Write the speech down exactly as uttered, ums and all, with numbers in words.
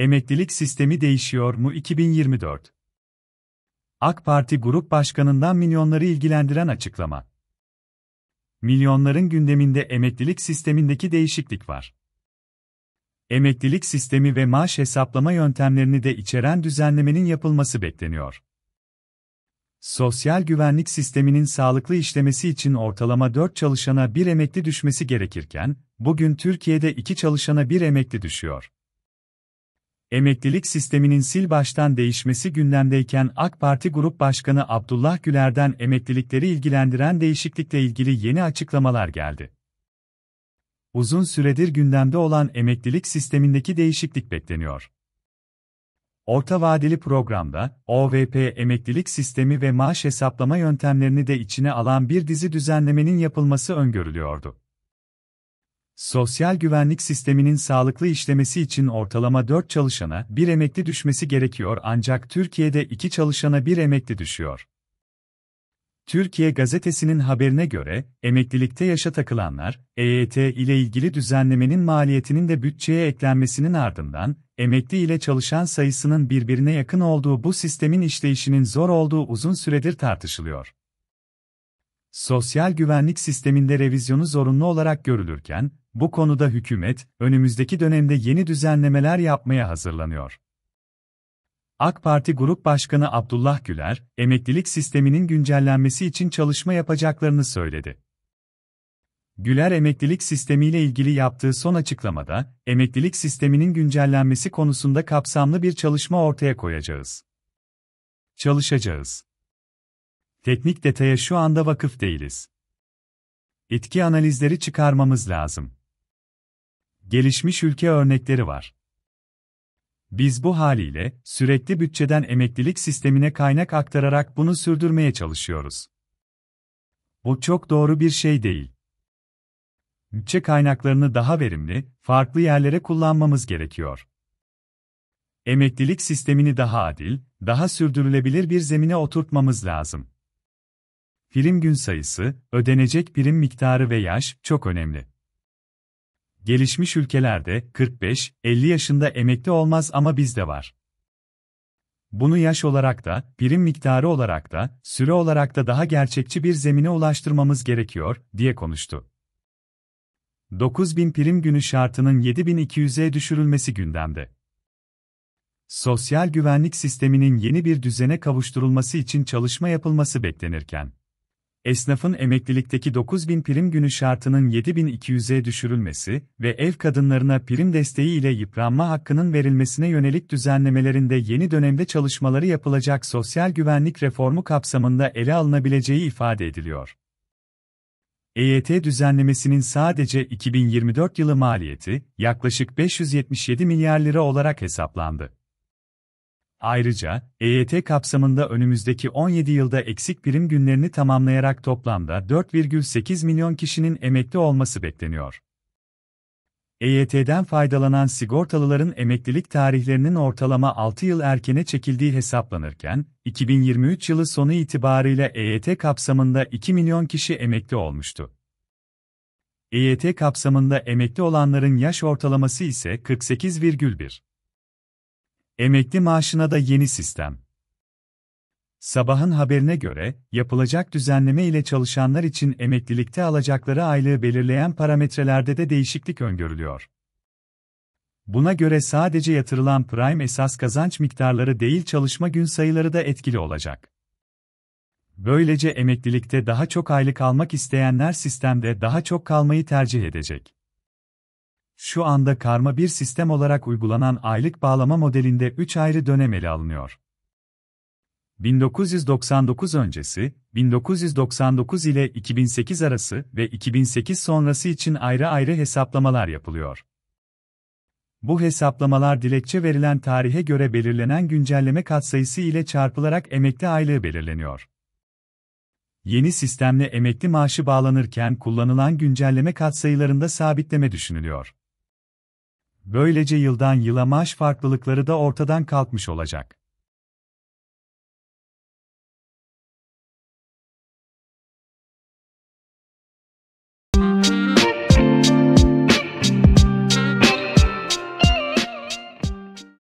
Emeklilik sistemi değişiyor mu iki bin yirmi dört? AK Parti Grup Başkanı'ndan milyonları ilgilendiren açıklama. Milyonların gündeminde emeklilik sistemindeki değişiklik var. Emeklilik sistemi ve maaş hesaplama yöntemlerini de içeren düzenlemenin yapılması bekleniyor. Sosyal güvenlik sisteminin sağlıklı işlemesi için ortalama dört çalışana bir emekli düşmesi gerekirken, bugün Türkiye'de iki çalışana bir emekli düşüyor. Emeklilik sisteminin sil baştan değişmesi gündemdeyken AK Parti Grup Başkanı Abdullah Güler'den emeklilikleri ilgilendiren değişiklikle ilgili yeni açıklamalar geldi. Uzun süredir gündemde olan emeklilik sistemindeki değişiklik bekleniyor. Orta vadeli programda, O V P emeklilik sistemi ve maaş hesaplama yöntemlerini de içine alan bir dizi düzenlemenin yapılması öngörülüyordu. Sosyal güvenlik sisteminin sağlıklı işlemesi için ortalama dört çalışana bir emekli düşmesi gerekiyor ancak Türkiye'de iki çalışana bir emekli düşüyor. Türkiye Gazetesi'nin haberine göre, emeklilikte yaşa takılanlar, E Y T ile ilgili düzenlemenin maliyetinin de bütçeye eklenmesinin ardından, emekli ile çalışan sayısının birbirine yakın olduğu bu sistemin işleyişinin zor olduğu uzun süredir tartışılıyor. Sosyal güvenlik sisteminde revizyonu zorunlu olarak görülürken, bu konuda hükümet, önümüzdeki dönemde yeni düzenlemeler yapmaya hazırlanıyor. AK Parti Grup Başkanı Abdullah Güler, emeklilik sisteminin güncellenmesi için çalışma yapacaklarını söyledi. Güler emeklilik sistemiyle ilgili yaptığı son açıklamada, emeklilik sisteminin güncellenmesi konusunda kapsamlı bir çalışma ortaya koyacağız. Çalışacağız. Teknik detaya şu anda vakıf değiliz. Etki analizleri çıkarmamız lazım. Gelişmiş ülke örnekleri var. Biz bu haliyle, sürekli bütçeden emeklilik sistemine kaynak aktararak bunu sürdürmeye çalışıyoruz. Bu çok doğru bir şey değil. Bütçe kaynaklarını daha verimli, farklı yerlere kullanmamız gerekiyor. Emeklilik sistemini daha adil, daha sürdürülebilir bir zemine oturtmamız lazım. Prim gün sayısı, ödenecek prim miktarı ve yaş çok önemli. Gelişmiş ülkelerde kırk beş elli yaşında emekli olmaz ama bizde var. Bunu yaş olarak da, prim miktarı olarak da, süre olarak da daha gerçekçi bir zemine ulaştırmamız gerekiyor, diye konuştu. dokuz bin prim günü şartının yedi bin iki yüze düşürülmesi gündemde. Sosyal güvenlik sisteminin yeni bir düzene kavuşturulması için çalışma yapılması beklenirken, esnafın emeklilikteki dokuz bin prim günü şartının yedi bin iki yüze düşürülmesi ve ev kadınlarına prim desteği ile yıpranma hakkının verilmesine yönelik düzenlemelerinde yeni dönemde çalışmaları yapılacak sosyal güvenlik reformu kapsamında ele alınabileceği ifade ediliyor. E Y T düzenlemesinin sadece iki bin yirmi dört yılı maliyeti yaklaşık beş yüz yetmiş yedi milyar lira olarak hesaplandı. Ayrıca, E Y T kapsamında önümüzdeki on yedi yılda eksik prim günlerini tamamlayarak toplamda dört virgül sekiz milyon kişinin emekli olması bekleniyor. E Y T'den faydalanan sigortalıların emeklilik tarihlerinin ortalama altı yıl erkene çekildiği hesaplanırken, iki bin yirmi üç yılı sonu itibarıyla E Y T kapsamında iki milyon kişi emekli olmuştu. E Y T kapsamında emekli olanların yaş ortalaması ise kırk sekiz virgül bir. Emekli maaşına da yeni sistem. Sabahın haberine göre, yapılacak düzenleme ile çalışanlar için emeklilikte alacakları aylığı belirleyen parametrelerde de değişiklik öngörülüyor. Buna göre sadece yatırılan prime esas kazanç miktarları değil çalışma gün sayıları da etkili olacak. Böylece emeklilikte daha çok aylık almak isteyenler sistemde daha çok kalmayı tercih edecek. Şu anda karma bir sistem olarak uygulanan aylık bağlama modelinde üç ayrı dönem ele alınıyor. bin dokuz yüz doksan dokuz öncesi, bin dokuz yüz doksan dokuz ile iki bin sekiz arası ve iki bin sekiz sonrası için ayrı ayrı hesaplamalar yapılıyor. Bu hesaplamalar dilekçe verilen tarihe göre belirlenen güncelleme katsayısı ile çarpılarak emekli aylığı belirleniyor. Yeni sistemle emekli maaşı bağlanırken kullanılan güncelleme katsayılarında sabitleme düşünülüyor. Böylece yıldan yıla maaş farklılıkları da ortadan kalkmış olacak.